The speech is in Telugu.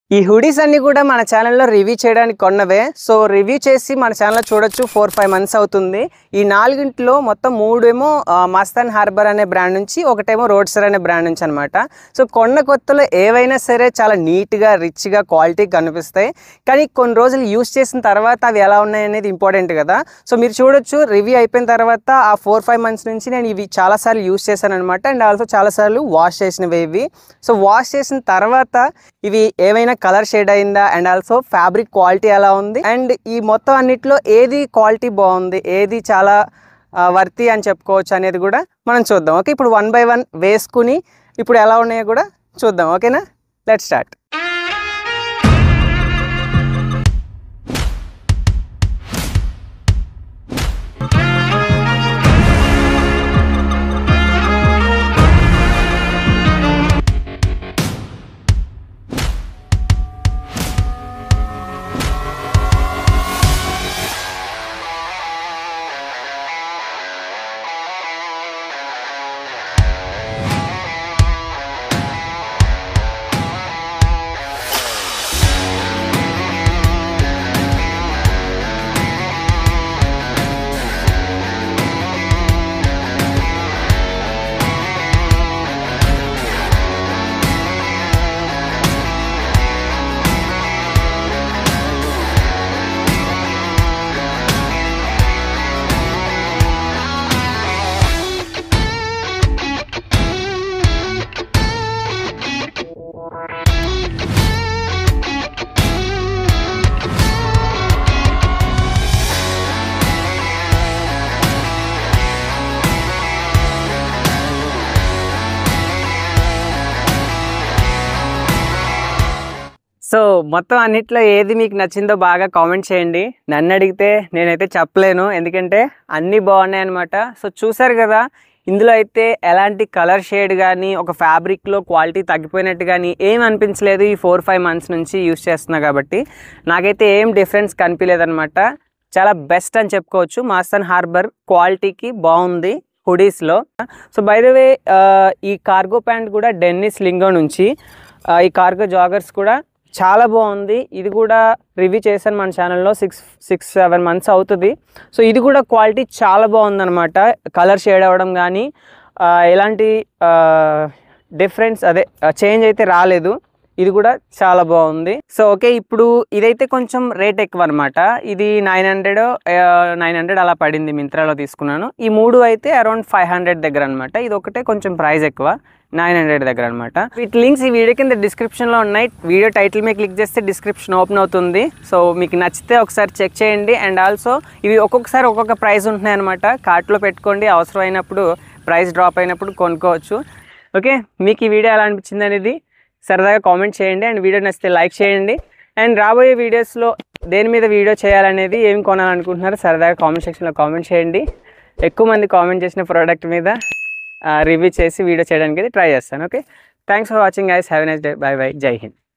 ఈ హుడీస్ అన్ని కూడా మన ఛానల్లో రివ్యూ చేయడానికి కొన్నవే. సో రివ్యూ చేసి మన ఛానల్లో చూడొచ్చు 4-5 మంత్స్ అవుతుంది. ఈ నాలుగింటిలో మొత్తం 3 ఏమో మస్తాన్ హార్బర్ అనే బ్రాండ్ నుంచి, ఒకటేమో రోడ్స్టర్ అనే బ్రాండ్ నుంచి అనమాట. సో కొన్న కొత్తలో ఏవైనా సరే చాలా నీట్గా రిచ్గా క్వాలిటీ కనిపిస్తాయి. కానీ కొన్ని రోజులు యూస్ చేసిన తర్వాత అవి ఎలా ఉన్నాయి అనేది ఇంపార్టెంట్ కదా. సో మీరు చూడొచ్చు రివ్యూ అయిపోయిన తర్వాత ఆ 4-5 మంత్స్ నుంచి నేను ఇవి చాలాసార్లు యూస్ చేశాను అనమాట. అండ్ ఆల్సో చాలాసార్లు వాష్ చేసినవి ఇవి. సో వాష్ చేసిన తర్వాత ఇవి ఏమైనా కలర్ షేడ్ అయిందా, అండ్ ఆల్సో ఫ్యాబ్రిక్ క్వాలిటీ ఎలా ఉంది, అండ్ ఈ మొత్తం అన్నిట్లో ఏది క్వాలిటీ బాగుంది, ఏది చాలా వర్తి అని చెప్పుకోవచ్చు అనేది కూడా మనం చూద్దాం. ఓకే, ఇప్పుడు 1 by 1 వేసుకుని ఇప్పుడు ఎలా ఉన్నాయో కూడా చూద్దాం. ఓకేనా, లెట్స్ స్టార్ట్. సో మొత్తం అన్నిట్లో ఏది మీకు నచ్చిందో బాగా కామెంట్ చేయండి. నన్ను అడిగితే నేనైతే చెప్పలేను, ఎందుకంటే అన్నీ బాగున్నాయి అనమాట. సో చూసారు కదా, ఇందులో అయితే ఎలాంటి కలర్ షేడ్ కానీ ఒక ఫ్యాబ్రిక్లో క్వాలిటీ తగ్గిపోయినట్టు కానీ ఏం అనిపించలేదు. ఈ 4-5 మంత్స్ నుంచి యూస్ చేస్తున్నా కాబట్టి నాకైతే ఏం డిఫరెన్స్ కనిపించలేదన్నమాట. చాలా బెస్ట్ అని చెప్పుకోవచ్చు. మస్తాన్ హార్బర్ క్వాలిటీకి బాగుంది హుడీస్లో. సో బై ద వే ఈ కార్గో ప్యాంట్ కూడా డెన్నిస్ లింగో నుంచి, ఈ కార్గో జాగర్స్ కూడా చాలా బాగుంది. ఇది కూడా రివ్యూ చేశాను మన ఛానల్లో. 6-7 మంత్స్ అవుతుంది. సో ఇది కూడా క్వాలిటీ చాలా బాగుందన్నమాట. కలర్ షేడ్ అవ్వడం కానీ ఎలాంటి డిఫరెన్స్ చేంజ్ అయితే రాలేదు. ఇది కూడా చాలా బాగుంది. సో ఓకే, ఇప్పుడు ఇదైతే కొంచెం రేట్ ఎక్కువ అనమాట. ఇది 900 అలా పడింది, మింత్రాలో తీసుకున్నాను. ఈ 3 అయితే అరౌండ్ 500 దగ్గర అనమాట. ఇది ఒకటే కొంచెం ప్రైస్ ఎక్కువ, 900 దగ్గర అనమాట. వీటి లింక్స్ ఈ వీడియో కింద డిస్క్రిప్షన్లో ఉన్నాయి. వీడియో టైటిల్ మీద క్లిక్ చేస్తే డిస్క్రిప్షన్ ఓపెన్ అవుతుంది. సో మీకు నచ్చితే ఒకసారి చెక్ చేయండి. అండ్ ఆల్సో ఇవి ఒక్కొక్కసారి ఒక్కొక్క ప్రైస్ ఉంటున్నాయి అనమాట. కార్ట్లో పెట్టుకోండి, అవసరం అయినప్పుడు ప్రైస్ డ్రాప్ అయినప్పుడు కొనుక్కోవచ్చు. ఓకే, మీకు ఈ వీడియో ఎలా అనిపించింది అనేది సరదాగా కామెంట్ చేయండి. అండ్ వీడియో నచ్చితే లైక్ చేయండి. అండ్ రాబోయే వీడియోస్లో దేని మీద వీడియో చేయాలనేది, ఏం కొనాలనుకుంటున్నారో సరదాగా కామెంట్ సెక్షన్లో కామెంట్ చేయండి. ఎక్కువ మంది కామెంట్ చేసిన ప్రోడక్ట్ మీద రివ్యూ చేసి వీడియో చేయడానికి అయితే ట్రై చేస్తాను. Okay, thanks for watching guys. Have a nice day. Bye bye. జై హింద్.